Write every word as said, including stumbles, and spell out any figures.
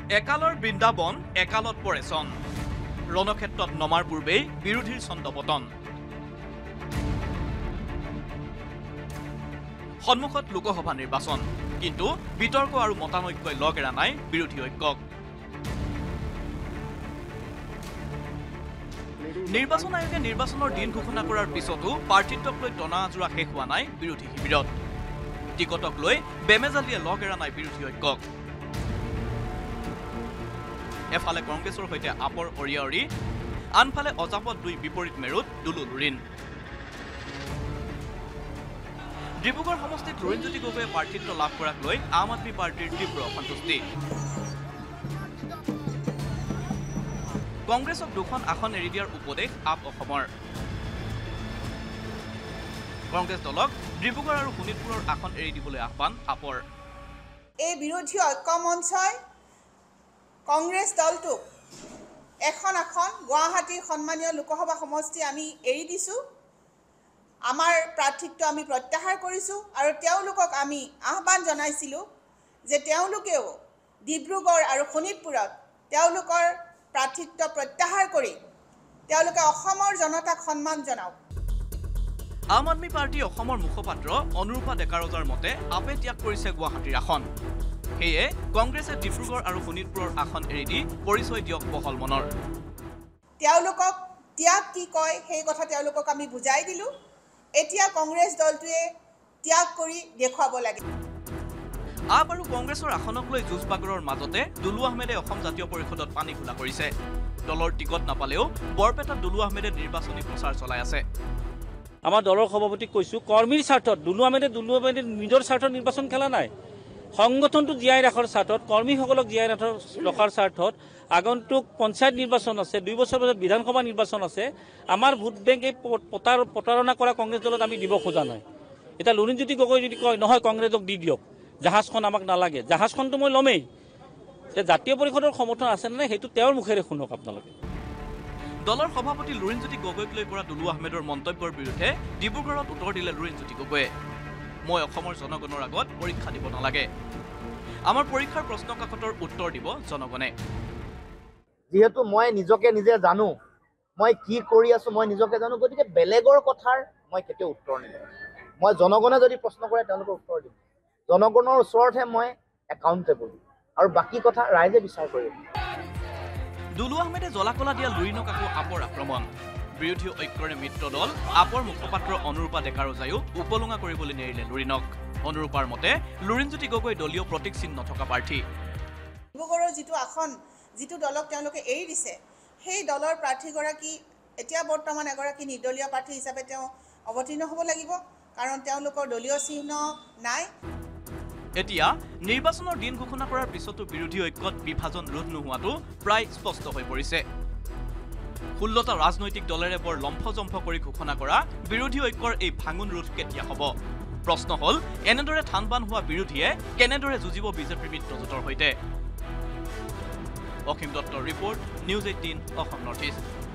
একালৰ বৃন্দাবন একালত পৰে চন ৰণক্ষেত্ৰত নমাৰ পূৰ্বেই বিৰোধীৰ ছন্দপতন সন্মুখত লোকসভা নিৰ্বাচন কিন্তু বিতৰ্ক আৰু মতানৈক্যই লগ এৰা নাই বিৰোধী ঐক্যক নিৰ্বাচন আয়োগে নিৰ্বাচনৰ দিন ঘোষণা কৰাৰ পিছতো প্ৰাৰ্থিত্বক লৈ টনা আজোৰা শেষ হোৱা নাই বিৰোধী শিবিৰত টিকটক লৈ বেমেজালিয়ে লগ এৰা নাই বিৰোধী ঐক্যক এফালে কংগ্ৰেছৰ সৈতে আপৰ অৰিয়াৰি আনফালে অজাপত দুই বিপৰীত মেৰুত দুলু লুৰিন ডিব্ৰুগড় সমষ্টিত লুৰিন জ্যোতি গগৈয়ে প্ৰাৰ্থিত্ব লাভ কৰাক লৈ আম আদমী পাৰ্টিৰ তীব্ৰ অসন্তুষ্টি কংগ্ৰেছক দুখন আসন এৰি দিয়াৰ উপদেশ আপ অসমৰ কংগ্ৰেছ দলক ডিব্ৰুগড় আৰু শোণিতপুৰৰ আসন এৰি দিবলৈ আহ্বান আপৰ এই বিৰোধী ঐক্য মঞ্চই কংগ্ৰেছ দলটোক এখন আসন গুৱাহাটীৰ সন্মানীয় লোকসভা সমষ্টি আমি এৰি দিছো আমাৰ প্ৰাৰ্থিত্ব আমি প্ৰত্যাহাৰ কৰিছো আৰু তেওঁলোকক আমি আহ্বান জনাইছিলো যে তেওঁলোকেও ডিব্ৰুগড় আৰু শোণিতপুৰত তেওঁলোকৰ প্ৰাৰ্থিত্ব প্ৰত্যাহাৰ কৰি তেওঁলোকে অসমৰ জনতাক সন্মান জনাওক আম আদমী পাৰ্টি অসমৰ মুখপাত্ৰ অনুৰূপা ডেকাৰজাৰ মতে আপে ত্যাগ কৰিছে গুৱাহাটীৰ আসন সেয়ে কংগ্ৰেছে ডিব্ৰুগড় আৰু শোণিতপুৰৰ আসন এৰি দি পৰিচয় দিয়ক বহল মনৰ তেওঁলোকক ত্যাগ কি কয় সেই কথা তেওঁলোকক আমি বুজাই দিলো এতিয়া কংগ্ৰেছ দলটোৱে ত্যাগ কৰি দেখুৱাব লাগে আপ আৰু কংগ্ৰেছৰ আসনক লৈ যুঁজ বাগৰৰ মাজতে দুলু আহমেদে অসম জাতীয় পৰিষদত পানী খোলা কৰিছে দলৰ টিকট নাপালেও বৰপেটাত দুলু আহমেদে নিৰ্বাচনী প্ৰচাৰ চলাই আছে আমাৰ দলৰ সভাপতিক কৈছো কৰ্মীৰ স্বাৰ্থত দুলু আহমেদে দুলু আহমেদে নিজৰ স্বাৰ্থত নিৰ্বাচন খেলা নাই সংগঠনটো জীয়াই ৰাখাৰ স্বাৰ্থত কৰ্মীসকলক জীয়াই ৰখাৰ স্বাৰ্থত আগন্তুক পঞ্চায়ত নিৰ্বাচন আছে দুই বছৰ পিছত বিধানসভা নিৰ্বাচন আছে আমাৰ ভোট বেংক এই প্ৰতাৰণা কৰা কংগ্ৰেছ দলত আমি দিব খোজা নাই এটা লুৰিন জ্যোতি গগৈ যদি কয় নহয় কংগ্ৰেছক দি দিয়ক জাহাজখন আমাক নালাগে জাহাজখনটো মই ল'মেই যে জাতীয় পৰিষদৰ সমৰ্থন আছে নে সেইটো তেওঁৰ মুখেৰে শুনক আপোনালোকে দলৰ সভাপতি লুৰিন জ্যোতি গগৈক লৈ কৰা দুলু আহমেদৰ মন্তব্যৰ বিৰুদ্ধে ডিব্ৰুগড়ত উত্তৰ দিলে লুৰিন জ্যোতি গগৈয়ে মই অসমৰ জনগণৰ আগত পৰীক্ষা দিব নালাগে আমাৰ পৰীক্ষাৰ প্ৰশ্ন কাকতৰ উত্তৰ দিব জনগণে যেহেতু মই নিজকে নিজে জানো মই কি কৰি আছো মই নিজকে জানো গতিকে বেলেগৰ কথাৰ মই কেতিয়া উত্তৰ নিদিম মই জনগণে যদি প্ৰশ্ন কৰে তেওঁলোকৰ উত্তৰ দিম জনগণৰ ওচৰতহে মই একাউণ্টেবল আৰু বাকি কথা ৰাইজে বিচাৰ কৰিব দুলু আহমেদে জলাকলা দিয়া লুৰিনক আকৌ আপৰ আক্ৰমণ বিৰোধী ঐক্যৰে মিত্ৰ দল আপৰ মুখপাত্ৰ অনুৰূপা ডেকাৰজায়ো উপলুঙা কৰিবলৈ নেৰিলে লুৰিনক অনুৰূপাৰ মতে লুৰিন জ্যোতি গগৈ দলীয় প্ৰতীক চিহ্ন থকা প্ৰাৰ্থী ডিব্ৰুগড়ৰ যিটো আসন যিটো দলক তেওঁলোকে এৰি দিছে সেই দলৰ প্ৰাৰ্থীগৰাকী এতিয়া বৰ্তমান এগৰাকী নিৰ্দলীয় প্ৰাৰ্থী হিচাপে তেওঁ অৱতীৰ্ণ হ'ব লাগিব কাৰণ তেওঁলোকৰ দলীয় চিহ্ন নাই এতিয়া নিৰ্বাচনৰ দিন ঘোষণা কৰাৰ পিছতো বিৰোধী ঐক্যত বিভাজন ৰোধ নোহোৱাটো প্ৰায় স্পষ্ট হৈ পৰিছে ষোল্লটা ৰাজনৈতিক দলেৰে বৰ লম্ফজম্ফ কৰি ঘোষণা কৰা বিৰোধী ঐক্যৰ এই ভাঙোন ৰোধ কেতিয়া হ'ব প্ৰশ্ন হ'ল এনেদৰে থানবান হোৱা বিৰোধীয়ে কেনেদৰে যুঁজিব বিজেপিৰ মিত্ৰজোঁটৰ সৈতে অসীম দত্তৰ report news eighteen Assam north east